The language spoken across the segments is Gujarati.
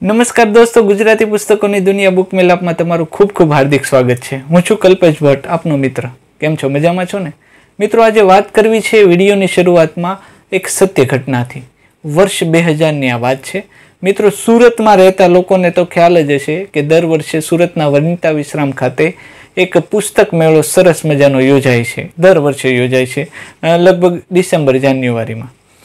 નમસ્કાર દોસ્તો, ગુજરાતી પુસ્તકોની દુનિયા બુક મેલાપમાં તમારું ખૂબ ખૂબ હાર્દિક સ્વાગત છે। હું છું કલ્પેશ ભટ્ટ, આપનો મિત્ર। કેમ છો? મજામાં છો ને? મિત્રો, આજે વાત કરવી છે વિડીયોની શરૂઆતમાં એક સત્ય ઘટનાથી। વર્ષ 2000ની આ વાત છે। મિત્રો, સુરતમાં રહેતા લોકોને તો ખ્યાલ જ હશે કે દર વર્ષે સુરતના વનિતા વિશ્રામ ખાતે એક પુસ્તક મેળો સરસ મજાનો યોજાય છે। દર વર્ષે યોજાય છે, લગભગ ડિસેમ્બર જાન્યુઆરીમાં।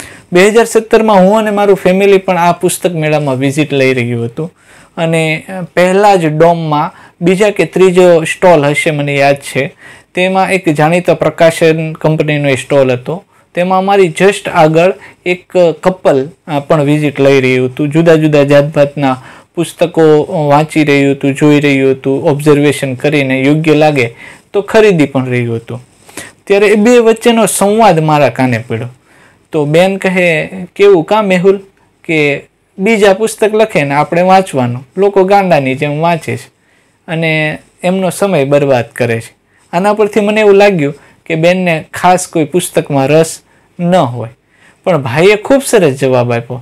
2017માં હું અને મારું ફેમિલી પણ આ પુસ્તક મેળામાં વિઝિટ લઈ રહ્યું હતું અને પહેલા જ ડોમમાં બીજા કે ત્રીજો સ્ટોલ હશે, મને યાદ છે। તેમાં એક જાણીતા પ્રકાશન કંપનીનો સ્ટોલ હતો। તેમાં અમારી જસ્ટ આગળ એક કપલ પણ વિઝિટ લઈ રહ્યું હતું, જુદા જુદા જાતભાતના પુસ્તકો વાંચી રહ્યું હતું, જોઈ રહ્યું હતું, ઓબ્ઝર્વેશન કરીને યોગ્ય લાગે તો ખરીદી પણ રહ્યું હતું। ત્યારે એ બે વચ્ચેનો સંવાદ મારા કાને પડ્યો। તો બેન કહે, કેવું કા મેહુલ, કે બીજા પુસ્તક લખે ને આપણે વાંચવાનું, લોકો ગાંડાની જેમ વાંચે છે અને એમનો સમય બરબાદ કરે છે। આના પરથી મને એવું લાગ્યું કે બેનને ખાસ કોઈ પુસ્તકમાં રસ ન હોય, પણ ભાઈએ ખૂબ સરસ જવાબ આપ્યો।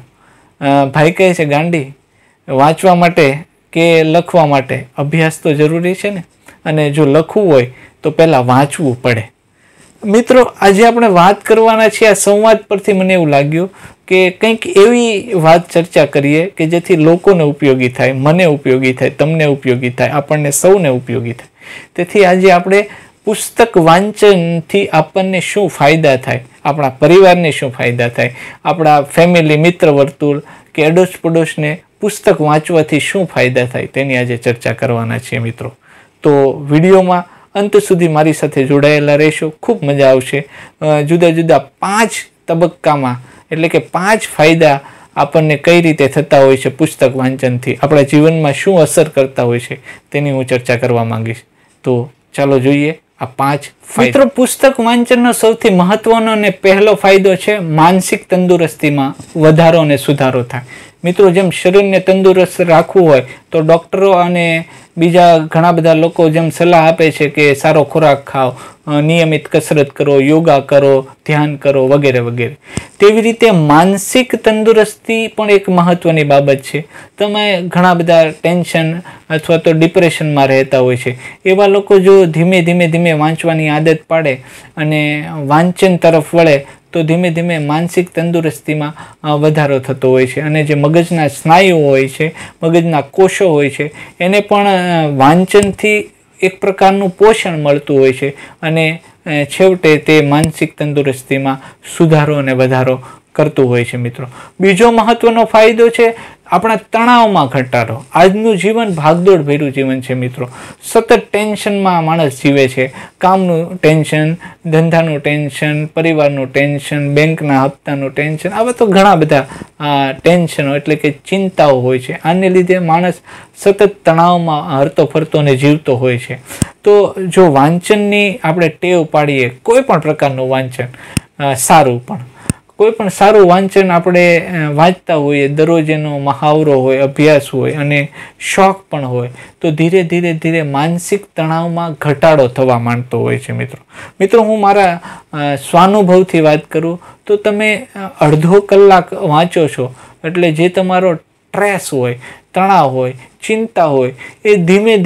ભાઈ કહે છે, ગાંડી, વાંચવા માટે કે લખવા માટે અભ્યાસ તો જરૂરી છે ને, અને જો લખવું હોય તો પહેલાં વાંચવું પડે। મિત્રો, આજે આપણે વાત કરવાના છીએ આ સંવાદ પરથી મને એવું લાગ્યું કે કંઈક એવી વાત ચર્ચા કરીએ કે જેથી લોકોને ઉપયોગી થાય, મને ઉપયોગી થાય, તમને ઉપયોગી થાય, આપણને સૌને ઉપયોગી થાય। તેથી આજે આપણે પુસ્તક વાંચનથી આપણને શું ફાયદા થાય, આપણા પરિવારને શું ફાયદા થાય, આપણા ફેમિલી મિત્ર વર્તુળ કે અડોશ પડોશને પુસ્તક વાંચવાથી શું ફાયદા થાય, તેની આજે ચર્ચા કરવાના છીએ મિત્રો। તો વિડીયોમાં અંત સુધી મારી સાથે જોડાયેલા રહેશો, ખૂબ મજા આવશે। જુદા જુદા 5 તબક્કામાં, એટલે કે 5 ફાયદા આપણને કઈ રીતે થતા હોય છે પુસ્તક વાંચનથી, આપણા જીવનમાં શું અસર કરતા હોય છે તેની હું ચર્ચા કરવા માંગીશ। તો ચાલો જોઈએ આ 5 ફાયદા। મિત્રો, પુસ્તક વાંચનનો સૌથી મહત્વનો અને પહેલો ફાયદો છે માનસિક તંદુરસ્તીમાં વધારો અને સુધારો થાય। મિત્રો, જેમ શરીરને તંદુરસ્ત રાખવું હોય તો ડૉક્ટરો અને બીજા ઘણા બધા લોકો જેમ સલાહ આપે છે કે સારો ખોરાક ખાઓ, નિયમિત કસરત કરો, યોગા કરો, ધ્યાન કરો વગેરે વગેરે, તેવી રીતે માનસિક તંદુરસ્તી પણ એક મહત્ત્વની બાબત છે। તમે ઘણા બધા ટેન્શન અથવા તો ડિપ્રેશનમાં રહેતા હોય છે, એવા લોકો જો ધીમે ધીમે વાંચવાની આદત પાડે અને વાંચન તરફ વળે તો ધીમે ધીમે માનસિક તંદુરસ્તીમાં વધારો થતો હોય છે અને જે મગજના સ્નાયુઓ હોય છે, મગજના કોષો હોય છે, એને પણ વાંચનથી એક પ્રકારનું પોષણ મળતું હોય છે અને છેવટે તે માનસિક તંદુરસ્તીમાં સુધારો અને વધારો કરતું હોય છે મિત્રો। બીજો મહત્વનો ફાયદો છે આપણા તણાવમાં ઘટાડો। આજનું જીવન ભાગદોડ ભર્યું જીવન છે મિત્રો, સતત ટેન્શનમાં માણસ જીવે છે। કામનું ટેન્શન, ધંધાનું ટેન્શન, પરિવારનું ટેન્શન, બેંકના હપ્તાનું ટેન્શન, આવા તો ઘણા બધા ટેન્શનો એટલે કે ચિંતાઓ હોય છે। આને લીધે માણસ સતત તણાવમાં હરતો ફરતો ને જીવતો હોય છે। તો જો વાંચનની આપણે ટેવ પાડીએ, કોઈ પણ પ્રકારનું વાંચન સારું, પણ કોઈ પણ સારું વાંચન આપણે વાંચતા હોઈએ, દરરોજ એનો મહાવરો હોય, અભ્યાસ હોય અને શોખ પણ હોય, તો ધીરે ધીરે માનસિક તણાવમાં ઘટાડો થવા માંડતો હોય છે મિત્રો, હું મારા સ્વાનુભવથી વાત કરું તો તમે અડધો કલાક વાંચો છો એટલે જે તમારો સ્ટ્રેસ હોય, તણાવ હોય, ચિંતા હોય, એ ધીમે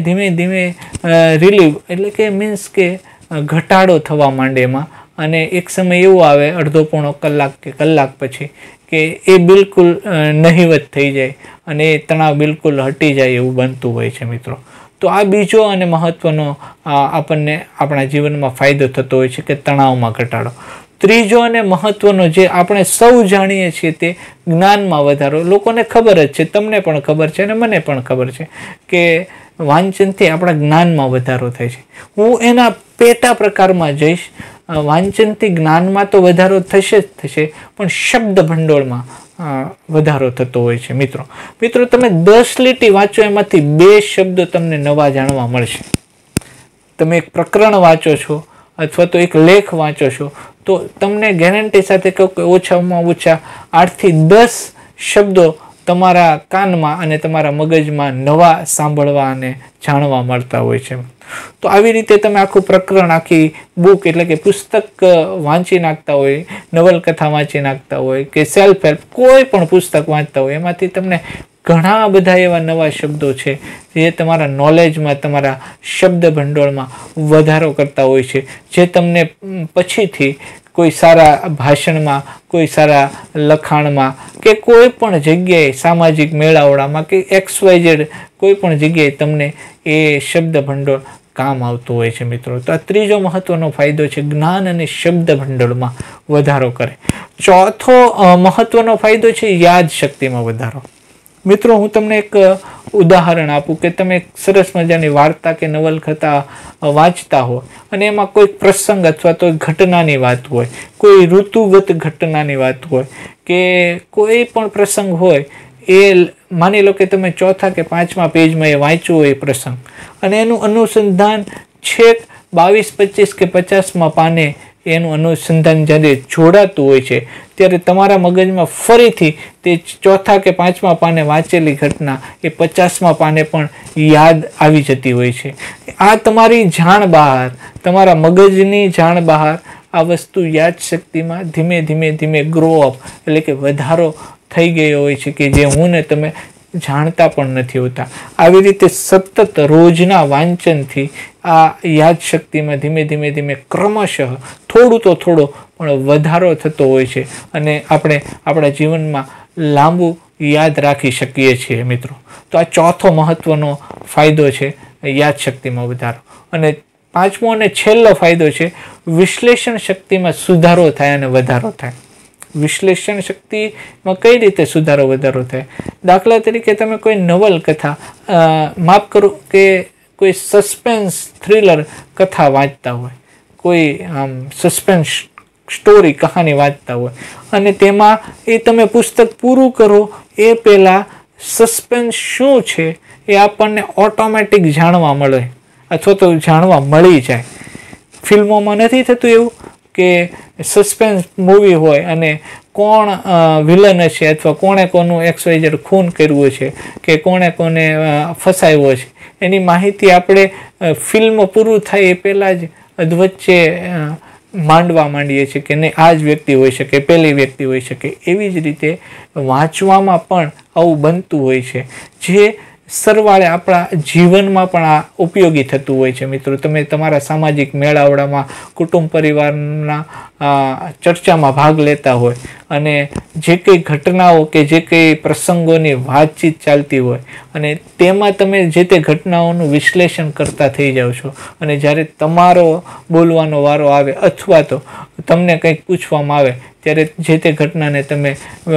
ધીમે રિલીવ એટલે કે મીન્સ કે ઘટાડો થવા માંડે એમાં, અને એક સમય એવો આવે અડધો પોણો કલાક કે કલાક પછી કે એ બિલકુલ નહિવત થઈ જાય અને એ તણાવ બિલકુલ હટી જાય એવું બનતું હોય છે મિત્રો। તો આ બીજો અને મહત્ત્વનો આપણને આપણા જીવનમાં ફાયદો થતો હોય છે કે તણાવમાં ઘટાડો। ત્રીજો અને મહત્ત્વનો જે આપણે સૌ જાણીએ છીએ તે જ્ઞાનમાં વધારો। લોકોને ખબર જ છે, તમને પણ ખબર છે અને મને પણ ખબર છે કે વાંચનથી આપણા જ્ઞાનમાં વધારો થાય છે। હું એના પેટા પ્રકારમાં જઈશ। વાંચનથી જ્ઞાનમાં તો વધારો થશે જ થશે, પણ શબ્દ ભંડોળમાં વધારો થતો હોય છે મિત્રો। તમે 10 લીટી વાંચો, એમાંથી 2 શબ્દો તમને નવા જાણવા મળશે। તમે એક પ્રકરણ વાંચો છો અથવા તો એક લેખ વાંચો છો તો તમને ગેરંટી સાથે કહું કે ઓછામાં ઓછા 8 થી 10 શબ્દો તમારા કાનમાં અને તમારા મગજમાં નવા સાંભળવા અને જાણવા મળતા હોય છે। તો આવી રીતે તમે આખું પ્રકરણ, આખી બુક એટલે કે પુસ્તક વાંચી નાખતા હોય, નવલકથા વાંચી નાખતા હોય કે સેલ્ફ હેલ્પ કોઈ પણ પુસ્તક વાંચતા હોય, એમાંથી તમને ઘણા બધા એવા નવા શબ્દો છે જે તમારા નોલેજમાં, તમારા શબ્દ ભંડોળમાં વધારો કરતા હોય છે, જે તમને પછીથી કોઈ સારા ભાષણમાં, કોઈ સારા લખાણમાં કે કોઈ પણ જગ્યાએ સામાજિક મેળાવડામાં કે XYZ કોઈ પણ જગ્યાએ તમને એ શબ્દ ભંડોળ કામ આવતું હોય છે મિત્રો. તો આ ત્રીજો મહત્વનો ફાયદો છે, જ્ઞાન અને શબ્દ ભંડોળમાં વધારો કરે. ચોથો મહત્વનો ફાયદો છે યાદ શક્તિમાં વધારો. મિત્રો હું તમને એક ઉદાહરણ આપું કે તમે સરસ મજાની વાર્તા કે નવલકથા વાંચતા હો અને એમાં કોઈ પ્રસંગ અથવા તો ઘટનાની વાત હોય, કોઈ ઋતુગત ઘટનાની વાત હોય કે કોઈ પણ પ્રસંગ હોય, એ માની લો કે તમે ચોથા કે પાંચમા પેજમાં એ વાંચ્યું હોય પ્રસંગ અને એનું અનુસંધાન છેક 22, 25 કે 50મા પાને એનું અનુસંધાન જ્યારે જોડાતું હોય છે ત્યારે તમારા મગજમાં ફરીથી તે ચોથા કે પાંચમા પાને વાંચેલી ઘટના એ 50મા પાને પણ યાદ આવી જતી હોય છે. આ તમારી જાણ બહાર, તમારા મગજની જાણ બહાર આ વસ્તુ યાદશક્તિમાં ધીમે ધીમે ધીમે ગ્રો અપ એટલે કે વધારો થઈ ગયો હોય છે કે જે હું ને તમે જાણતા પણ નથી હોતા. આવી રીતે સતત રોજના વાંચનથી આ યાદશક્તિમાં ધીમે ધીમે ધીમે ક્રમશઃ થોડું તો થોડો પણ વધારો થતો હોય છે અને આપણે આપણા જીવનમાં લાંબુ યાદ રાખી શકીએ છીએ મિત્રો. તો આ ચોથો મહત્વનો ફાયદો છે યાદશક્તિમાં વધારો. અને પાંચમો અને છેલ્લો ફાયદો છે વિશ્લેષણ શક્તિમાં સુધારો થાય અને વધારો થાય. વિશ્લેષણ શક્તિમાં કઈ રીતે સુધારો વધારો થાય? દાખલા તરીકે તમે કોઈ નવલકથા, માફ કરો કે કોઈ સસ્પેન્સ થ્રિલર કથા વાંચતા હોય, કોઈ સસ્પેન્સ સ્ટોરી કહાની વાંચતા હોય અને તેમાં એ તમે પુસ્તક પૂરું કરો એ પહેલાં સસ્પેન્સ શું છે એ આપણને ઓટોમેટિક જાણવા મળે અથવા તો જાણવા મળી જાય. ફિલ્મોમાં નથી થતું એવું કે સસ્પેન્સ મૂવી હોય અને કોણ વિલન છે અથવા કોણે કોનું XYZ ખૂન કર્યું છે કે કોણે કોને ફસાવ્યો છે એની માહિતી આપણે ફિલ્મ પૂરું થાય એ પહેલાં જ અધવચ્ચે માંડવા માંડીએ છીએ કે નહીં આ જ વ્યક્તિ હોઈ શકે, પેલી વ્યક્તિ હોઈ શકે. એવી જ રીતે વાંચવામાં પણ આવું બનતું હોય છે જે સરવાળે આપણા જીવનમાં પણ આ ઉપયોગી થતું હોય છે મિત્રો. તમે તમારા સામાજિક મેળાવડામાં, કુટુંબ પરિવારના ચર્ચામાં ભાગ લેતા હોય અને જે કંઈ ઘટનાઓ કે જે કંઈ પ્રસંગોની વાતચીત ચાલતી હોય અને તેમાં તમે જે તે ઘટનાઓનું વિશ્લેષણ કરતા થઈ જાઓ છો અને જ્યારે તમારો બોલવાનો વારો આવે અથવા તો તમને કંઈક પૂછવામાં આવે ત્યારે જે તે ઘટનાને તમે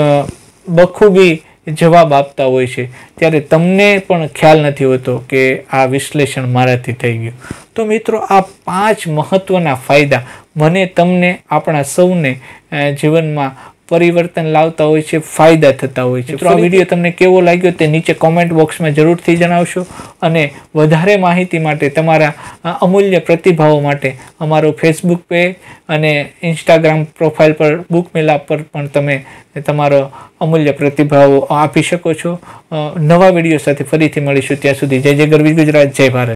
બખૂબી જવાબ આપતા હોય છે ત્યારે તમને પણ ખ્યાલ નથી હોતો કે આ વિશ્લેષણ મારાથી થઈ ગયું. તો મિત્રો આ 5 મહત્વના ફાયદા મને, તમને, આપણા સૌને જીવનમાં પરિવર્તન લાવતા હોય છે, ફાયદા થતા હોય છે. મિત્રો આ વિડીયો તમને કેવો લાગ્યો તે નીચે કોમેન્ટ બોક્સમાં જરૂરથી જણાવશો અને વધારે માહિતી માટે, તમારા અમૂલ્ય પ્રતિભાવો માટે અમારો ફેસબુક પેજ અને ઇન્સ્ટાગ્રામ પ્રોફાઇલ પર બુક મેળાપ પર પણ તમે તમારો અમૂલ્ય પ્રતિભાવો આપી શકો છો. નવા વિડીયો સાથે ફરીથી મળીશું. ત્યાં સુધી જય જય ગરવી ગુજરાત, જય ભારત.